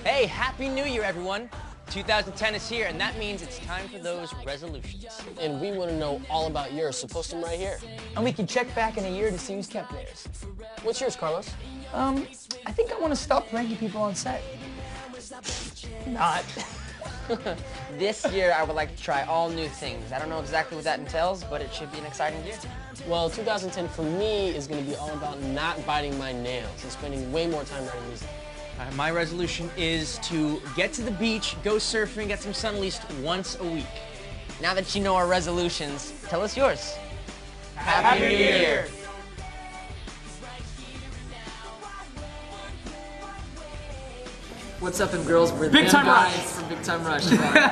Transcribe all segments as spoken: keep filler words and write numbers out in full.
Hey, Happy New Year, everyone. two thousand ten is here, and that means it's time for those resolutions. And we want to know all about yours, so post them right here. And we can check back in a year to see who's kept theirs. What's yours, Carlos? Um, I think I want to stop pranking people on set. Not. This year, I would like to try all new things. I don't know exactly what that entails, but it should be an exciting year. Well, two thousand ten for me is going to be all about not biting my nails and spending way more time writing music. Uh, my resolution is to get to the beach, go surfing, get some sun at least once a week. Now that you know our resolutions, tell us yours. Happy New Year! What's up, and girls? We're Big them Time guys Rush. from Big Time Rush.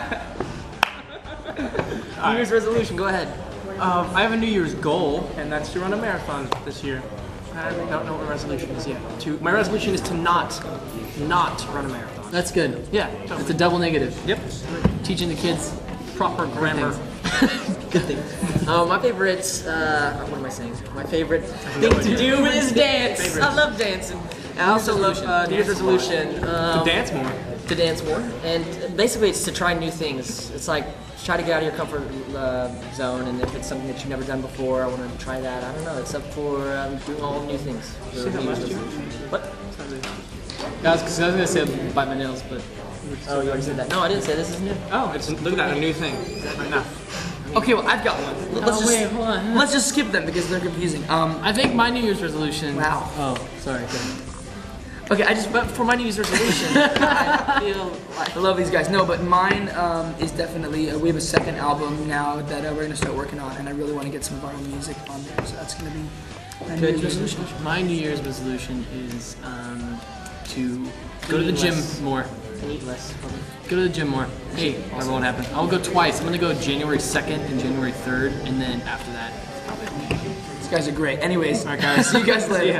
New Year's resolution. Go ahead. Um, I have a New Year's goal, and that's to run a marathon this year. I don't know what my resolution is yet. To my resolution is to not, not run a marathon. That's good. Yeah, It's totally. a double negative. Yep. Teaching the kids Proper grammar. good thing. Uh, my favorite. Uh, what am I saying? My favorite thing to do is dance. Favorite. I love dancing. I also love uh, New Year's resolution. Um, To dance more. to dance more, and basically it's to try new things. It's like try to get out of your comfort uh, zone, and if it's something that you've never done before, I want to try that. I don't know. It's up for um, doing all new things. See that last year? What? Guys, because I was gonna say bite my nails, but Oh, you already said that. No, I didn't say this is new. oh, it's look at that, a new thing right now. Okay, well, I've got one. Let's Oh, just, wait, hold on. Let's just skip them because they're confusing. Um, I think my New Year's resolution. Wow. Oh, sorry. go ahead. okay, I just, but for my New Year's resolution, I feel like I love these guys. No, but mine um, is definitely, uh, we have a second album now that uh, we're going to start working on, and I really want to get some of our own music on there, so that's going to be my New Year's resolution. My New Year's resolution is um, to go to the gym more. And eat less. Probably. Go to the gym more. Hey, that won't happen. I'll go twice. I'm gonna go January second and January third, and then after that, probably. These guys are great. Anyways, All right, guys. see you guys later.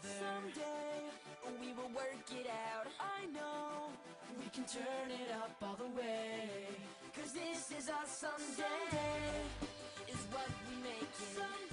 We will work it out. I know we can turn it up all the way. Cause this is our Sunday, is what we make it.